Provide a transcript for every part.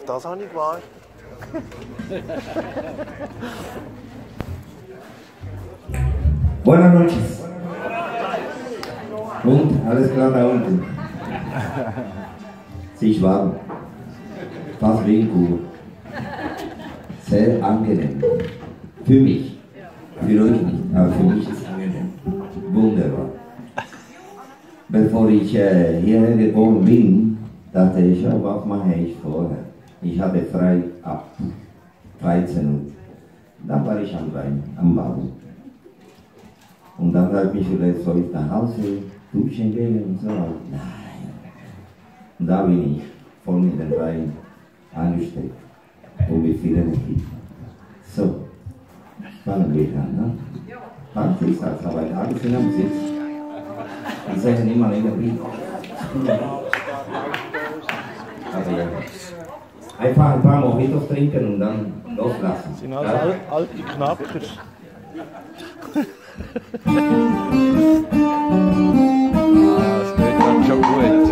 Das habe ich gewagt. Buenas noches. Und alles klar da unten? Sich warm. Fast wie in Kuba. Sehr angenehm. Für mich. Für euch nicht, aber für mich ist es angenehm. Wunderbar. Bevor ich hierher gekommen bin, dachte ich, oh, was mache ich vorher? Ich hatte frei ab 13 Uhr. Dann war ich am Rhein, am Bau. Und dann habe ich mich überlegt, soll ich nach Hause duschen gehen und so. Nein. Und da bin ich voll mit dem Rhein angesteckt. Und mit viel Energie. So, fangen wir an, ne? Party ist das, aber alle sind am Sitz. Die sagen immer länger wie. Also ja. Einfach ein paar Mojitos trinken und dann loslassen. Das sind also alte Knackers. Das geht dann schon gut.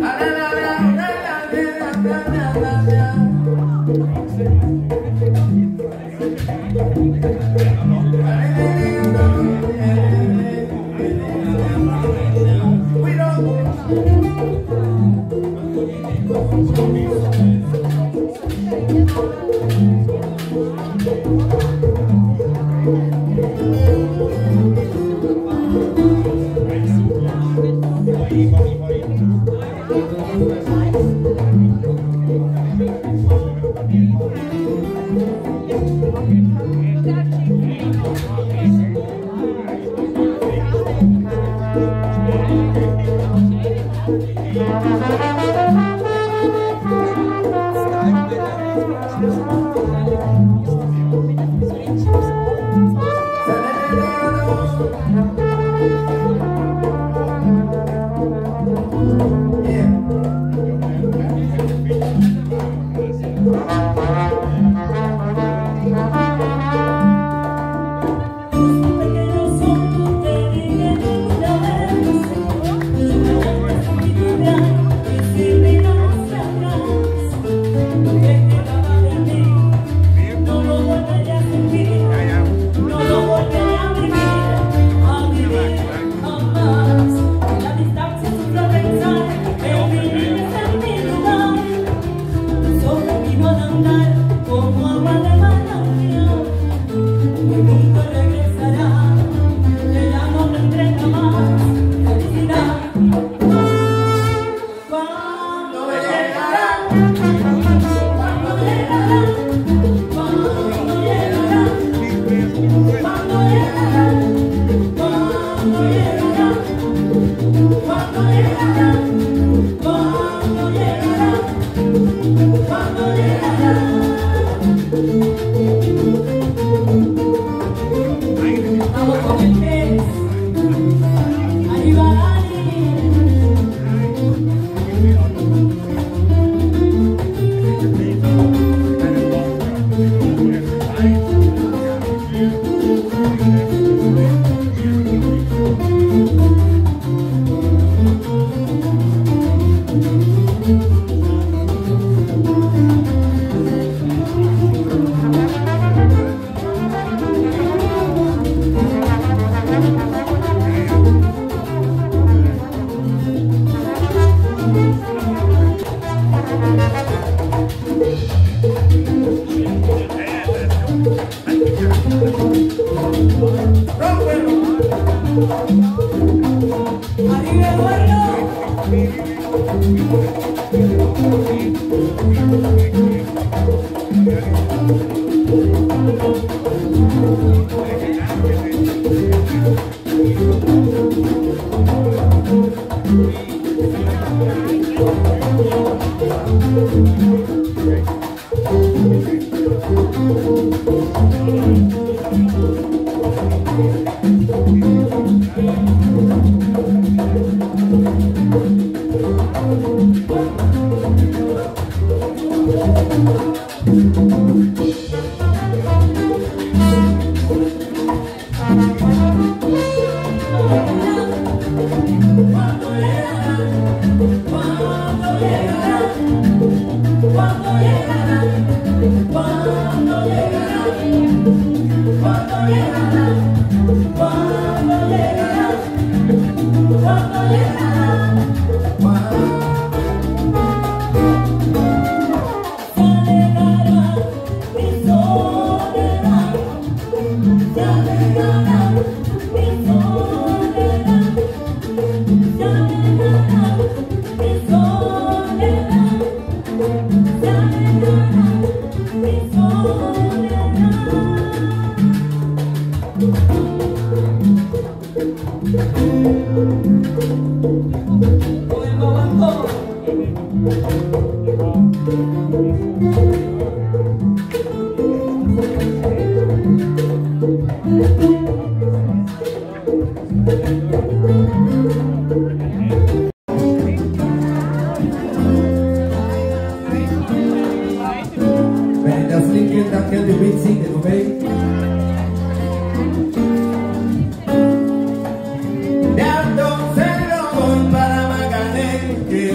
Igual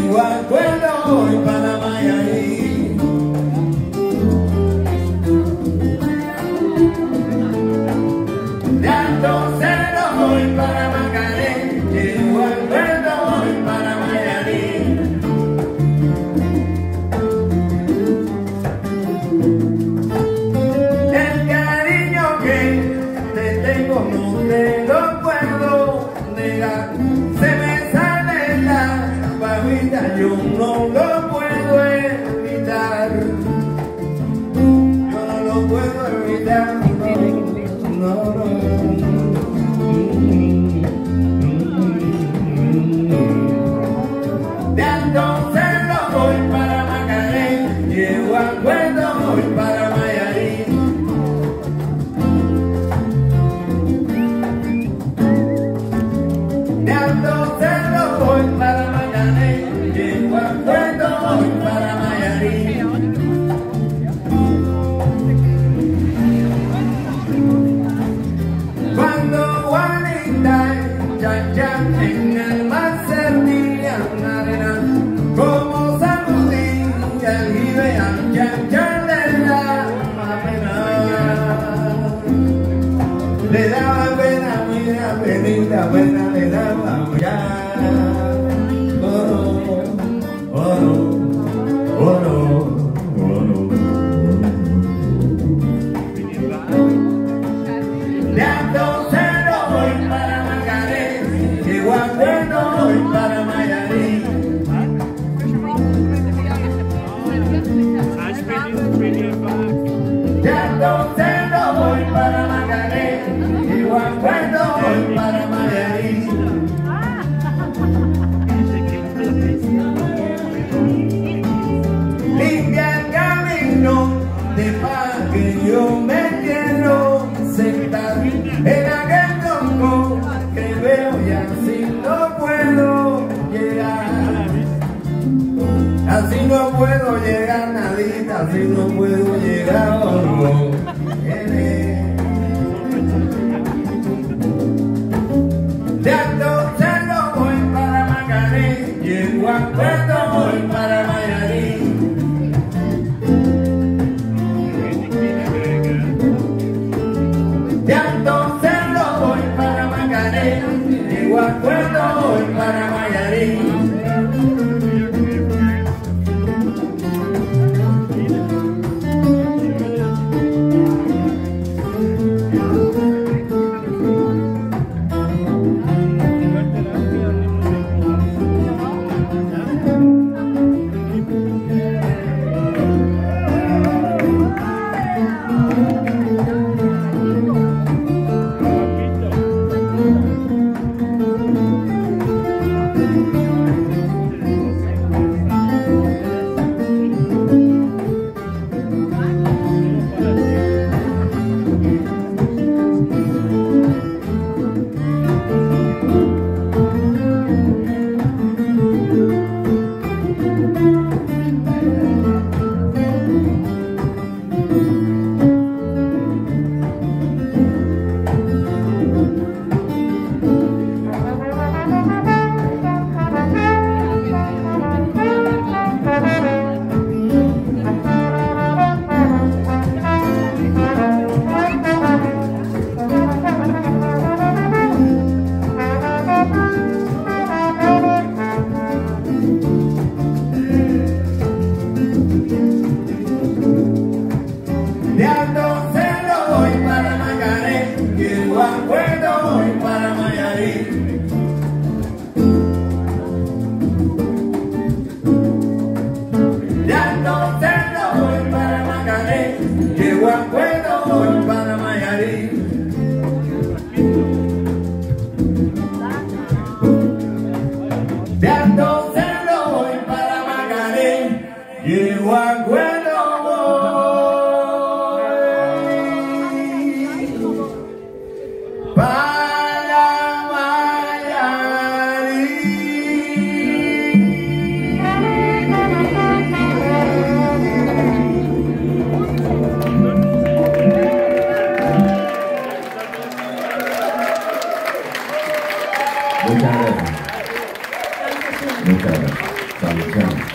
acuerdo voy para Mayarí. De Alto Cerro voy para Macaré, llego al puerto voy para Mayarí. El cariño que te tengo no te lo puedo negar, se me sale la babita, yo no lo puedo evitar, yo no lo puedo evitar, no, no. De Alto Cerro voy para Macaré, llego al puerto voy para Mayarí. De Alto Cerro voy para Macaré, llego al puerto voy para Mayarí. Cuando Juanita y Chan en el mar servían arena, como sacudía el jibe a Chan le daba pena. Le daba pena, mira, penita, pena, le daba ya. Oh no, oh no, oh no, oh no. De Alto Cerro voy para Macaré, llego al puerto voy para Mayarí. De Alto Cerro voy para Macaré, llego al puerto voy para Mayarí. Limpia el camino de paz que yo me quiero sentar en aquel tronco que veo y así no puedo llegar. Así no puedo llegar, nadita, así no puedo llegar, oh, no. De Alto Cerro voy para Macaré, llego al puerto voy para Mayarí. De Alto Cerro voy para Macaré, llego al puerto voy para Mayarí. De Alto Cerro voy para Macaré, llego al puerto voy para Mayarí. De Alto Cerro voy para Macaré, llego al puerto voy para Mayarí. De Alto Cerro voy para Macaré, llego al puerto para Mayarí. Muchas gracias. Muchas gracias.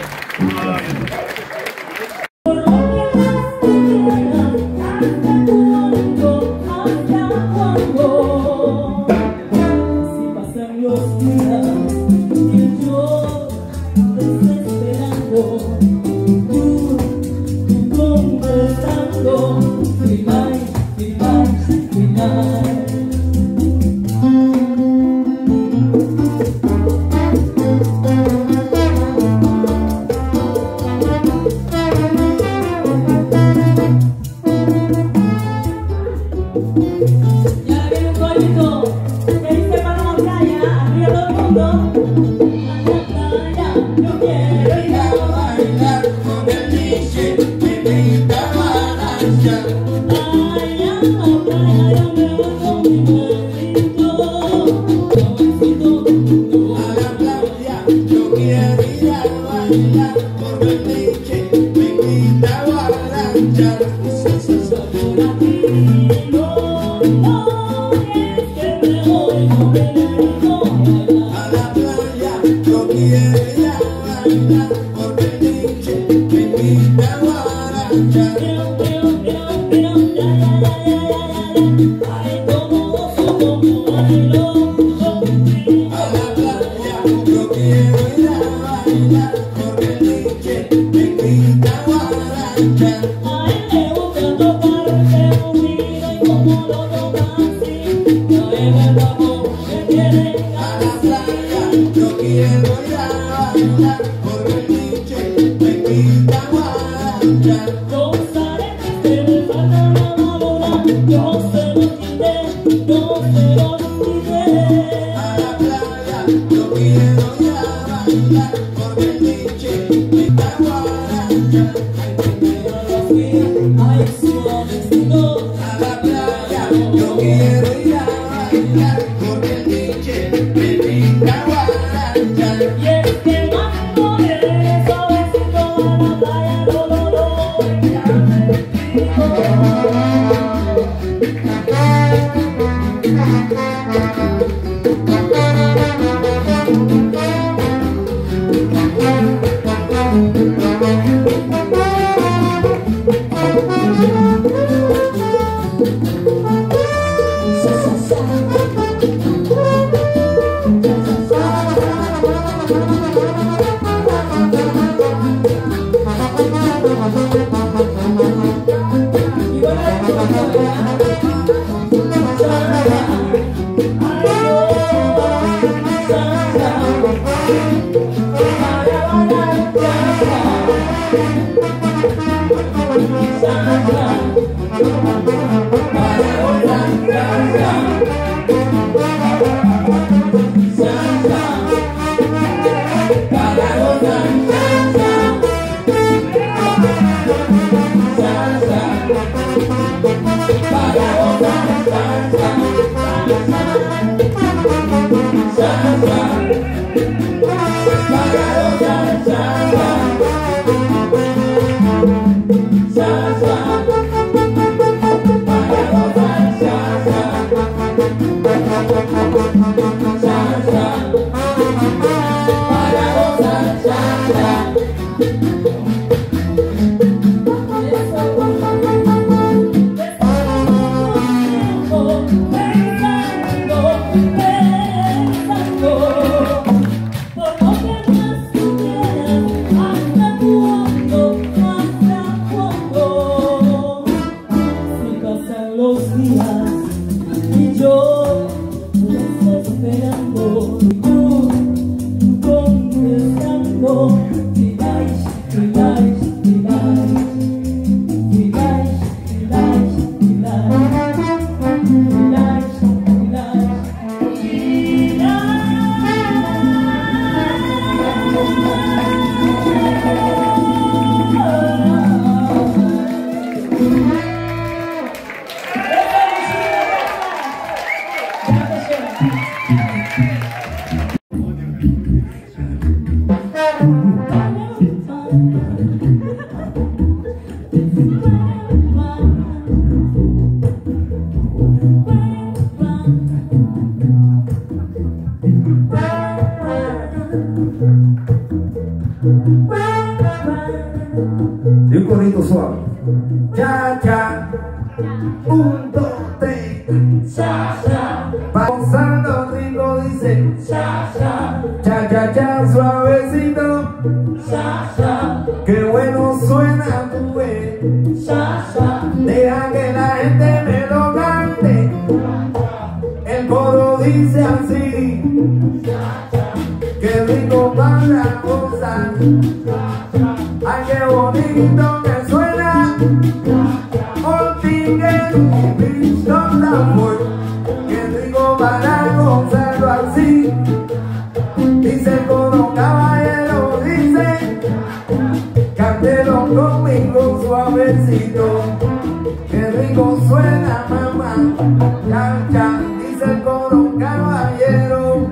Y un corito suave. Cha, cha. 1, 2, 3. Cha, cha. Pasando rico dice. Cha, cha. Cha, cha, cha, suavecito. Cha, cha. Qué bueno suena tu vez. Cha, cha. Deja que la gente me lo cante. El coro dice así. Qué rico para gozar. Ay, qué bonito que suena. Ortiguez y pistola fue. Qué rico para gozarlo así. Dice el coro caballero, dice. Cántelo conmigo suavecito. Qué rico suena mamá. Chan, chan, dice el coro caballero.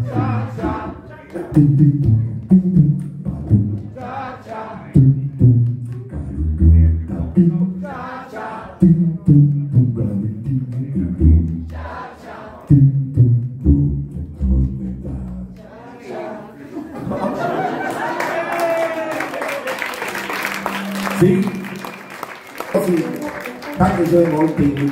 Sí, sí, tanto yo en Ortiguez.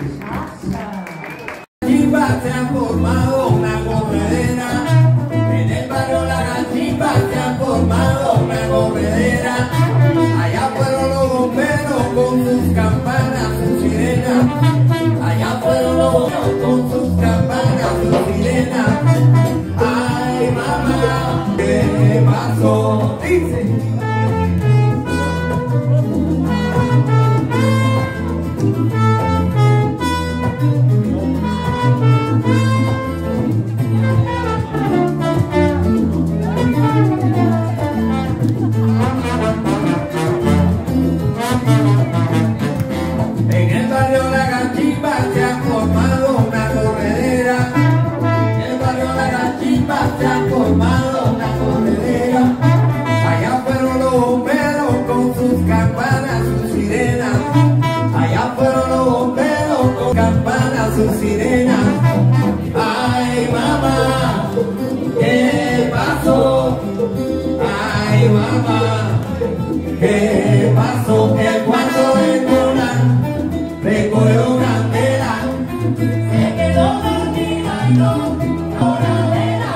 Chimba se ha formado una corredera, en el barrio La Gachimba se ha formado una corredera. Allá fueron los bomberos con sus campanas, sus sirenas. Allá fueron los bomberos con sus campanas, sus sirenas. Ay mamá, ¿qué pasó? Dice. Sus sirenas. Ay mamá, ¿qué pasó? Ay mamá, ¿qué pasó? El cuarto de cuna recogió candela, se quedó dormida y no la vela.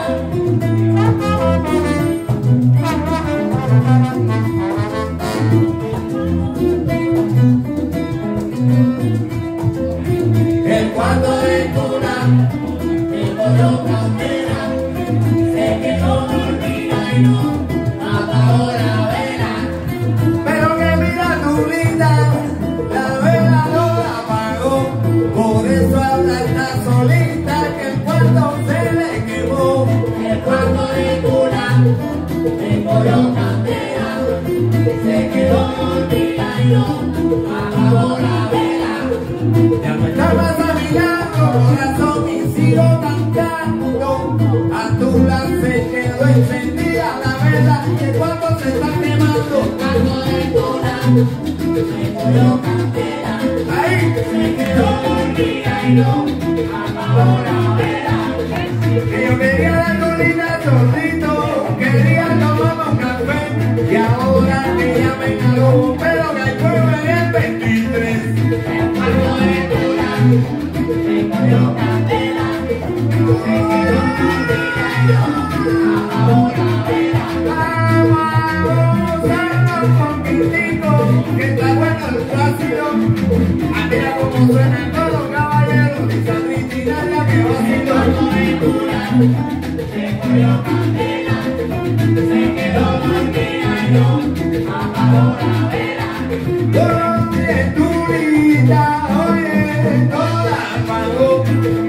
Cuando de cuna recogió candela, se quedó dormida y no apagó la vela. Pero que mira tu linda, la vela no la apagó. Por eso habla esta solita que el cuarto se le quemó. El cuarto de cuna recogió candela, se quedó dormida y no apagó la vela. Ya no está más corazón y sigo cantando, a tu lado se quedó encendida la vela y el cuarto se está quemando. Cuando de cuna recogió candela, ahí se quedó dormida y no apagó la vela. Que yo quería la colina solito, quería tomar un café y ahora que ya me cagó, pero que hay fuego en el 23. Cuando de cuna recogió candela, se quedó dormida y no apagó la vela. Vamos a un poquitico, que está bueno el plácido. Mira cómo suenan todos los caballeros, dice Cristina que vacilo. Cuando de cuna recogió candela, se quedó dormida y no apagó la vela. ¿Dónde tu vida? Oye, no la apagó.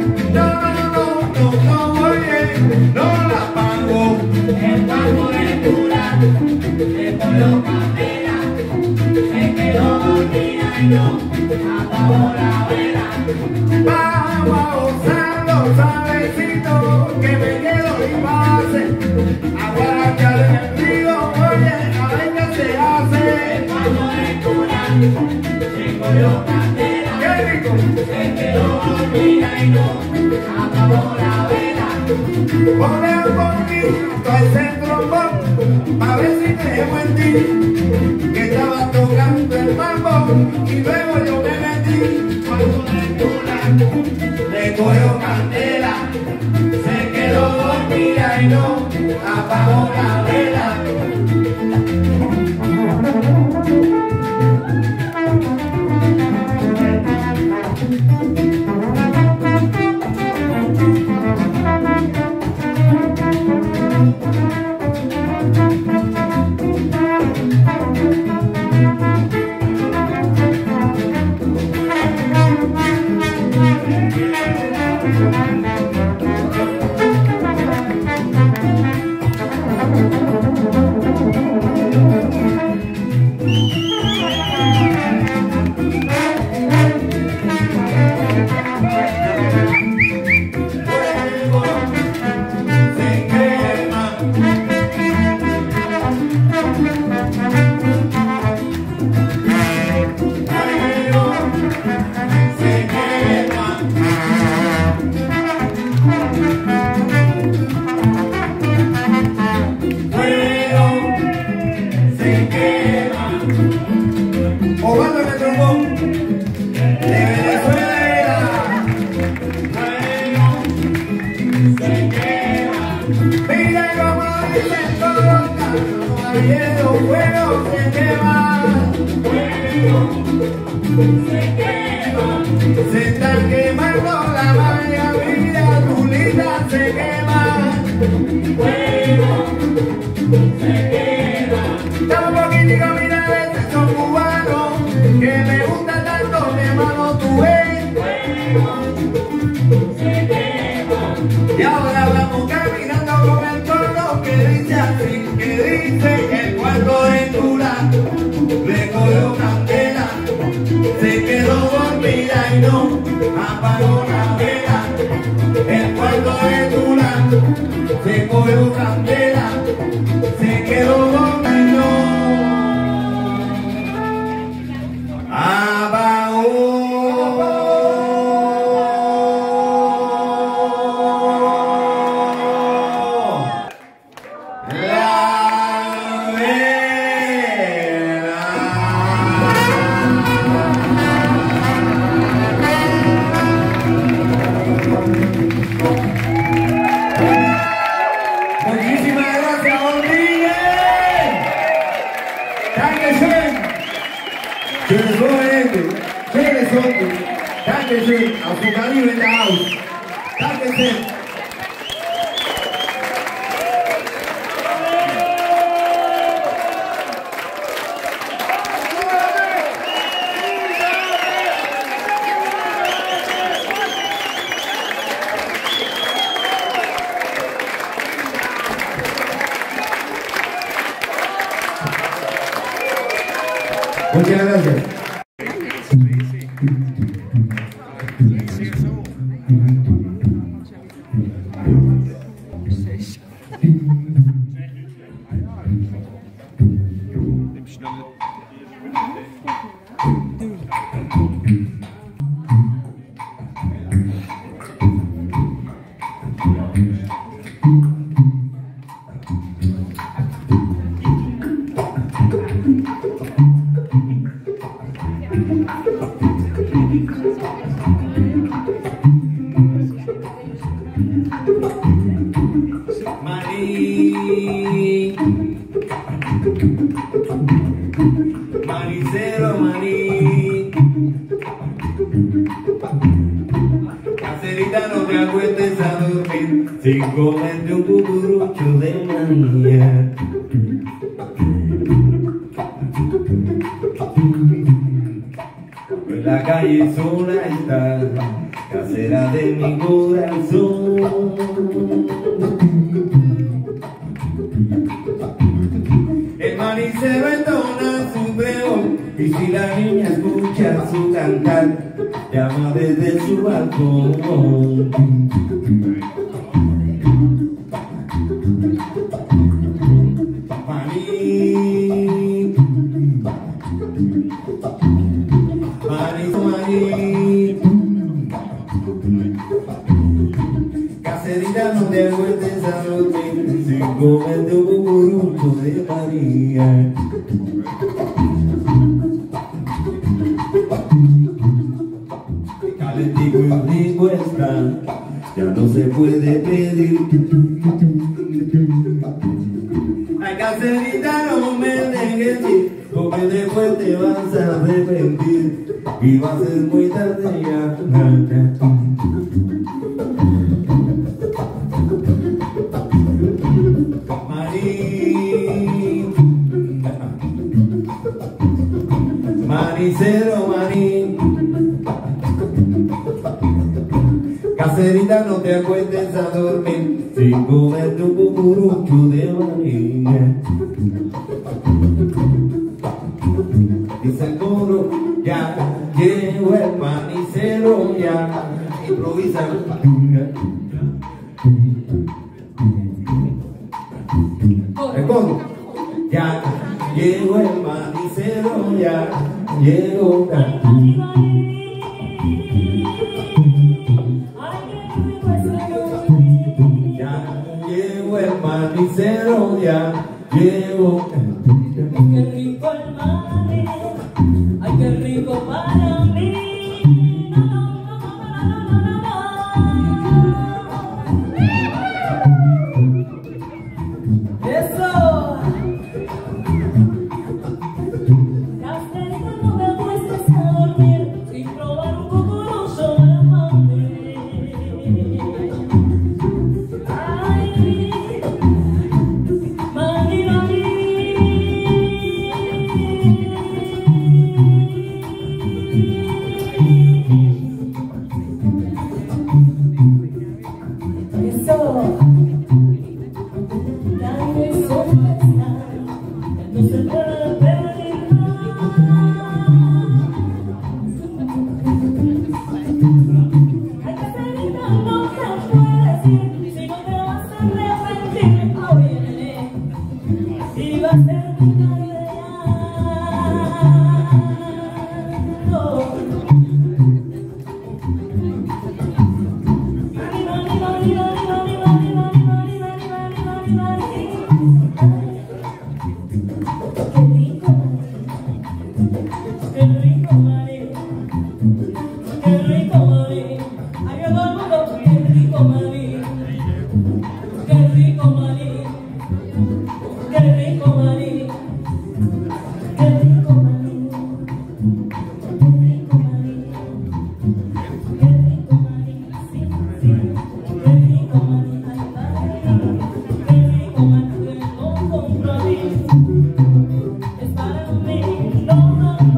No, oye, no la apagó. El cuarto de cuna recogió candela, se quedó dormida y no apagó la vela. Vamos a gozarlo suavecito, que me quedo sin base. Aguarachar en el río, oye, a ver qué se hace. El cuarto de cuna recogió candela, qué rico, se quedó dormida y no apagó la vela. Ponle un poquito ese trombón, a ver si te llevo en ti. que estaba tocando el mambo y luego yo me metí cuando le cogió candela, se quedó dormida y no apagó la vela. Se está quemando la malla, mira, tu linda se quema. Fuego, se quema. Dame un poquitico, mira, este son cubano, que me gusta tanto, mi hermano, tú ves. Fuego, se quema. Y ahora vamos caminando con el coro que dice así, que dice el cuarto de Tula, le cogió candela, se quedó dormida y no apagó la vela. El cuarto de Tula se cogió candela, se quedó dormida y no apagó. Dankeschön, auf die Galerie in der Haus. Dankeschön. Muchas gracias. Maricero, maní. Caserita, no te acuestes a dormir sin comerte un cucurucho de manía. En la calle sola está, casera de mi corazón. El manicero entona su treo y si la niña escucha su cantar, llama desde su balcón. Maní, maní, maní. Caserita, no te acuestes a dormir sin comerte un cucurucho de María. Calentico y rico está, ya no se puede pedir. Ay, caserita, no me dejes ir, porque después te vas a arrepentir y va a ser muy tarde ya. Manicero, maní, caserita, no te acuestes a dormir sin comer tu cucurucho de maní. Dice el coro, ya llegó el manicero, ya improvisa. El coro, ya llegó el manicero, ya llegó. Ya llegó el manicero, ya llegó. Qué rico el maní, ay qué rico para mí. Eso. Caserita, no me acuestes a dormir sin probar un cucurucho de maní. Ay, maní, maní. Eso. Dame sorpresa, no se puede perder. Ay, caserita, no te puedes ir, si no te vas a arrepentir. Oye, y va a ser tu tarde ya. No. Qué rico maní, qué rico maní, ay todo el mundo, qué rico maní, qué rico maní, qué rico maní, qué rico maní, qué rico maní, qué rico maní, sí, sí, qué rico maní, ay qué rico maní, no compromiso, es para mí, no.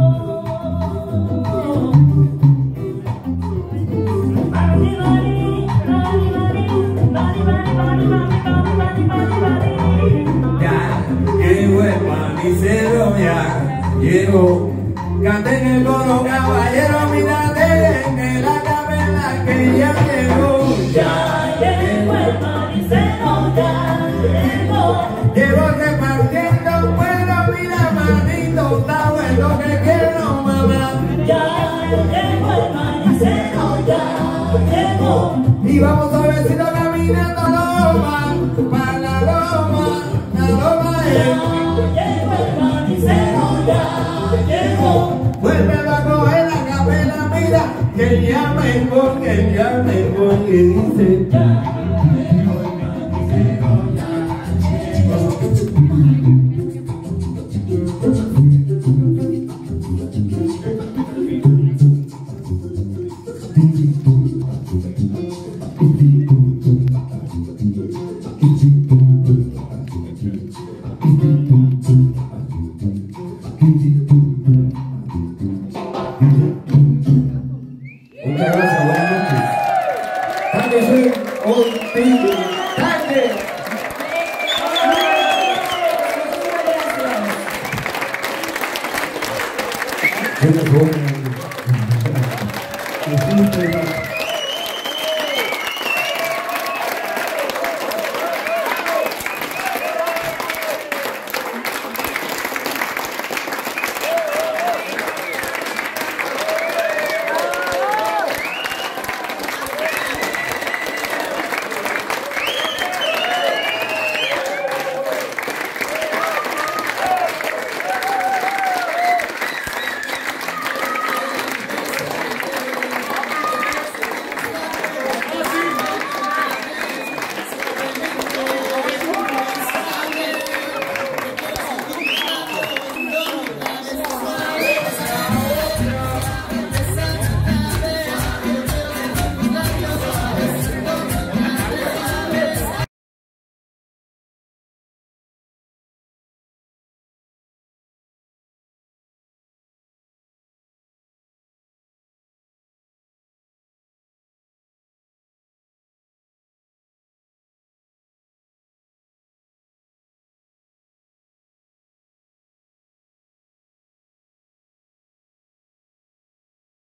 Ya llegó el manicero, ya llegó. Canten el coro, caballero, mírate en la capela que ya llegó. Ya llegó el manicero, ya llegó. Llegó repartiendo bueno, mira manito, está bueno que quiero mamá. Ya llegó el manicero, ya llegó. Y vamos suavecito caminando loma, para la loma Ya llegó el manicero, ya llegó. vuelve a coger la capela, mira, que ya me voy, y dice muchas gracias, buenas noches. Dankeschön und vielen Dank. Schönes Wochenende.